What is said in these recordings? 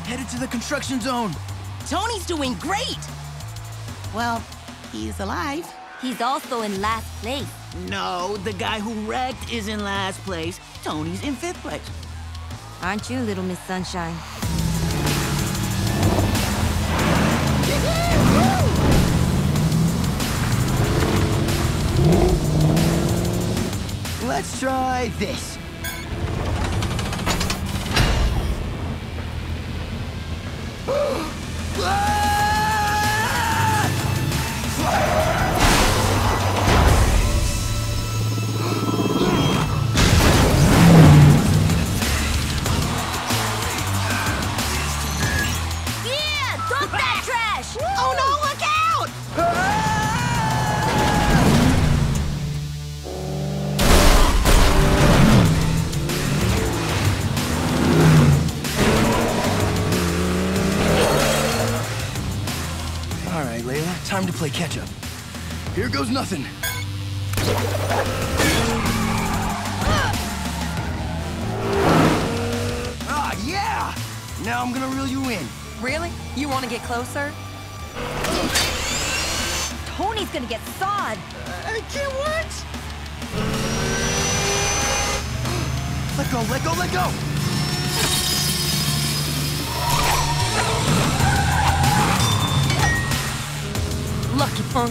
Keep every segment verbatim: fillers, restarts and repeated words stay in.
Headed to the construction zone. Tony's doing great. Well, he's alive. He's also in last place. No, the guy who wrecked is in last place. Tony's in fifth place. Aren't you, Little Miss Sunshine? Let's try this. All right, Layla, time to play catch-up. Here goes nothing. Ah, yeah! Now I'm gonna reel you in. Really? You want to get closer? Tony's gonna get sawed. I can't wait! Let go, let go, let go! Lucky punk.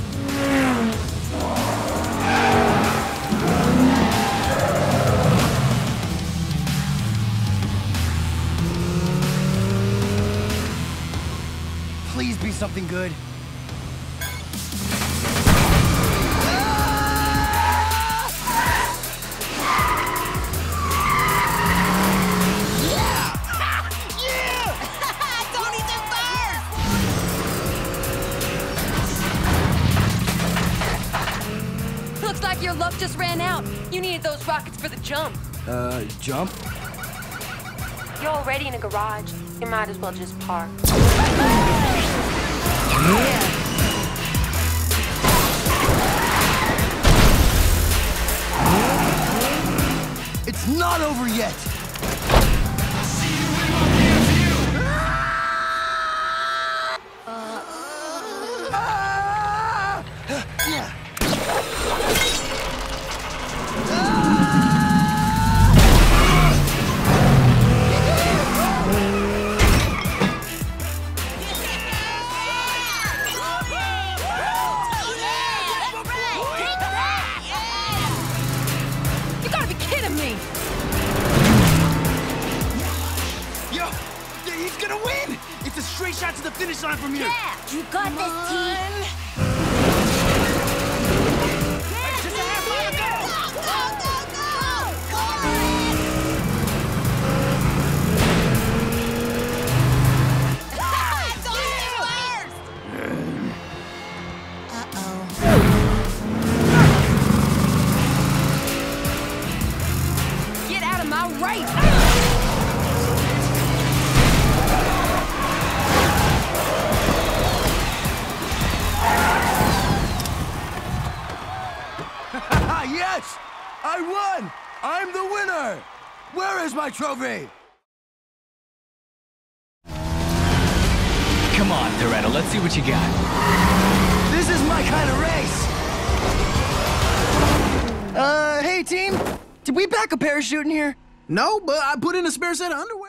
Please be something good. Looks like your luck just ran out. You needed those rockets for the jump. Uh, jump? You're already in a garage. You might as well just park. It's not over yet! You gotta be kidding me! Yo, he's gonna win! It's a straight shot to the finish line from here. Yeah, you got this, T. Just a half mile to go! Get out of my right! Yes! I won! I'm the winner! Where is my trophy? Come on, Toretto, let's see what you got. This is my kind of race! Uh, hey team, did we pack a parachute in here? No, but I put in a spare set of underwear.